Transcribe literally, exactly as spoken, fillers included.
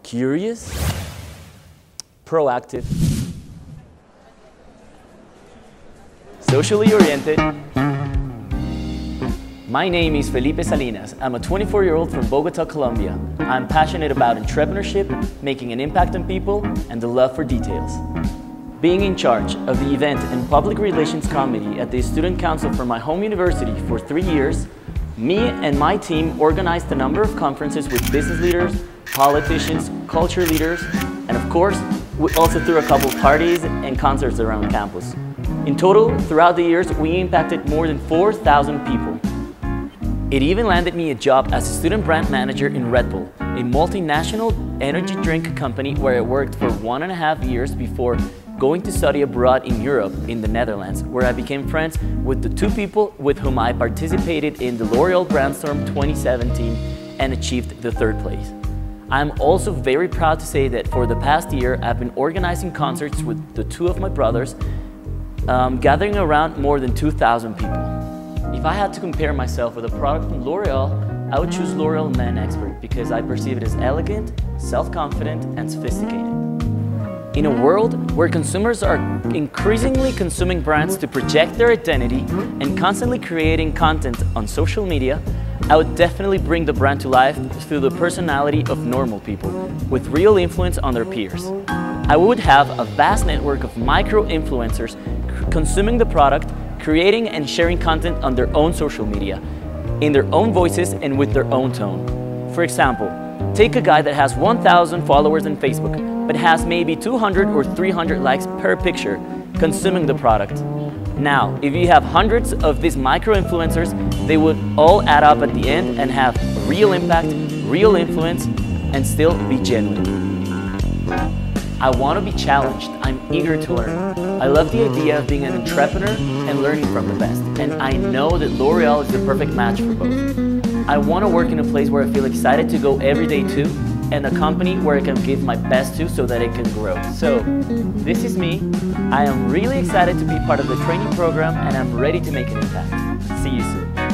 curious, proactive, socially oriented. My name is Felipe Salinas. I'm a twenty-four-year-old from Bogota, Colombia. I'm passionate about entrepreneurship, making an impact on people, and the love for details. Being in charge of the Event and Public Relations Committee at the Student Council for my home university for three years, me and my team organized a number of conferences with business leaders, politicians, culture leaders, and of course, we also threw a couple parties and concerts around campus. In total, throughout the years, we impacted more than four thousand people. It even landed me a job as a student brand manager in Red Bull, a multinational energy drink company where I worked for one and a half years before going to study abroad in Europe, in the Netherlands, where I became friends with the two people with whom I participated in the L'Oreal Brandstorm twenty seventeen and achieved the third place. I'm also very proud to say that for the past year, I've been organizing concerts with the two of my brothers, um, gathering around more than two thousand people. If I had to compare myself with a product from L'Oreal, I would choose L'Oreal Men Expert because I perceive it as elegant, self-confident, and sophisticated. In a world where consumers are increasingly consuming brands to project their identity and constantly creating content on social media, I would definitely bring the brand to life through the personality of normal people with real influence on their peers. I would have a vast network of micro-influencers consuming the product, creating and sharing content on their own social media, in their own voices and with their own tone. For example, take a guy that has one thousand followers on Facebook, but has maybe two hundred or three hundred likes per picture, consuming the product. Now, if you have hundreds of these micro-influencers, they would all add up at the end and have real impact, real influence, and still be genuine. I want to be challenged. I'm eager to learn. I love the idea of being an entrepreneur and learning from the best. And I know that L'Oreal is the perfect match for both. I want to work in a place where I feel excited to go every day to, and a company where I can give my best to so that it can grow. So, this is me. I am really excited to be part of the training program and I'm ready to make an impact. See you soon.